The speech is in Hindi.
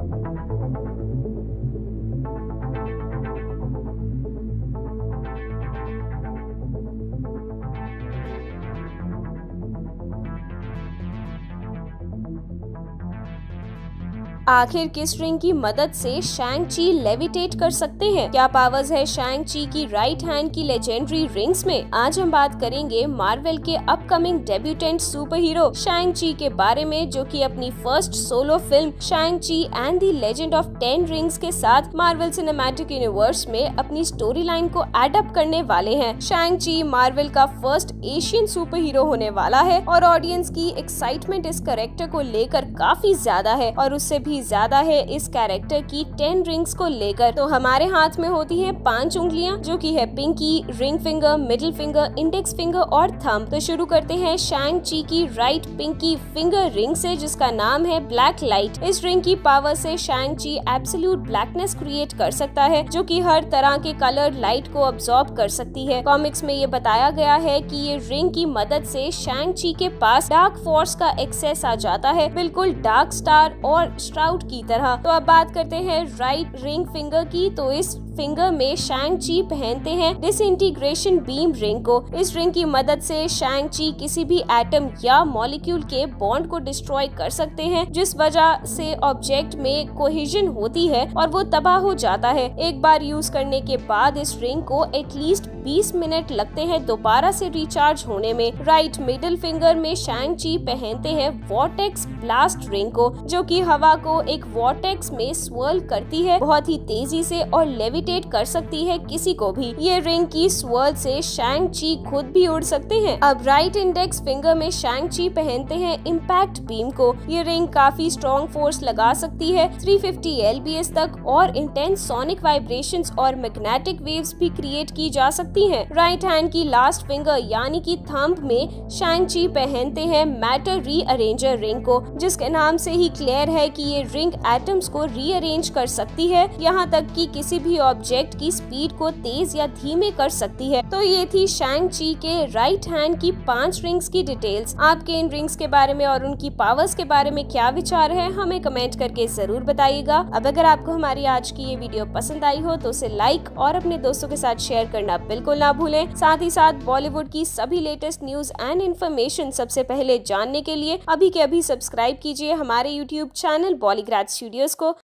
आखिर किस रिंग की मदद से शैंग ची लेविटेट कर सकते हैं? क्या पावर्स है शैंग ची की राइट हैंड की लेजेंडरी रिंग्स में? आज हम बात करेंगे मार्वल के upcoming debutante super hero Shang Chi के बारे में, जो कि अपनी first solo film Shang Chi and the legend of 10 rings के साथ मार्वल सिनेमैटिक यूनिवर्स में अपनी स्टोरी लाइन को एडअप करने वाले हैं। शैंग ची मार्वल का फर्स्ट एशियन सुपर हीरो होने वाला है और ऑडियंस की एक्साइटमेंट इस कैरेक्टर को लेकर काफी ज्यादा है और उससे भी ज्यादा है इस कैरेक्टर की 10 रिंग्स को लेकर। तो हमारे हाथ में होती हैं 5 उंगलियां, जो कि है pinky, ring finger, middle finger, index finger और थंब। तो शुरू करते हैं शैंग ची की राइट पिंकी फिंगर रिंग से, जिसका नाम है ब्लैक लाइट। इस रिंग की पावर से शैंग ची एब्सोल्यूट ब्लैकनेस क्रिएट कर सकता है, जो कि हर तरह के कलर लाइट को अब्सॉर्ब कर सकती है। कॉमिक्स में ये बताया गया है कि ये रिंग की मदद से शैंग ची के पास डार्क फोर्स का एक्सेस आ जाता है, बिल्कुल डार्क स्टार और की तरह। तो अब बात करते हैं राइट रिंग फिंगर की। तो इस फिंगर में शैंग ची पहनते हैं डिसइंटीग्रेशन बीम रिंग को। इस रिंग की मदद से शैंग ची किसी भी एटम या मॉलिक्यूल के बॉन्ड को डिस्ट्रॉय कर सकते हैं, जिस वजह से ऑब्जेक्ट में कोहेजन होती है और वो तबाह हो जाता है। एक बार यूज करने के बाद इस रिंग को एटलीस्ट 20 मिनट लगते हैं दोबारा से रिचार्ज होने में। राइट मिडिल फिंगर में शैंग ची पहनते हैं वॉर्टेक्स ब्लास्ट रिंग को, जो कि हवा को एक वॉर्टेक्स में स्वर्ल करती है बहुत ही तेजी से और लेविटेट कर सकती है किसी को भी। ये रिंग की स्वर्ल से शैंग ची खुद भी उड़ सकते हैं। अब राइट इंडेक्स फिंगर में शैंग ची पहनते हैं इम्पैक्ट बीम को। ये रिंग काफी स्ट्रॉन्ग फोर्स लगा सकती है 350 LBS तक और इंटेंस सोनिक वाइब्रेशंस और मैग्नेटिक वेव्स भी क्रिएट की जा सकती हैं। राइट हैंड की लास्ट फिंगर यानी कि थंब में शैंग ची पहनते हैं मैटर रीअरेंजर रिंग को, जिसके नाम से ही क्लियर है कि ये रिंग एटम्स को रीअरेंज कर सकती है, यहाँ तक कि किसी भी ऑब्जेक्ट की स्पीड को तेज या धीमे कर सकती है। तो ये थी शैंग ची के राइट हैंड की 5 रिंग्स की डिटेल्स। आपके इन रिंग्स के बारे में और उनकी पावर्स के बारे में क्या विचार है, हमें कमेंट करके जरूर बताइएगा। अब अगर आपको हमारी आज की ये वीडियो पसंद आई हो तो उसे लाइक और अपने दोस्तों के साथ शेयर करना बिल्कुल ना भूलें। साथ ही साथ बॉलीवुड की सभी लेटेस्ट न्यूज एंड इन्फॉर्मेशन सबसे पहले जानने के लिए अभी के अभी सब्सक्राइब कीजिए हमारे यूट्यूब चैनल बॉलीग्राड स्टूडियोज को।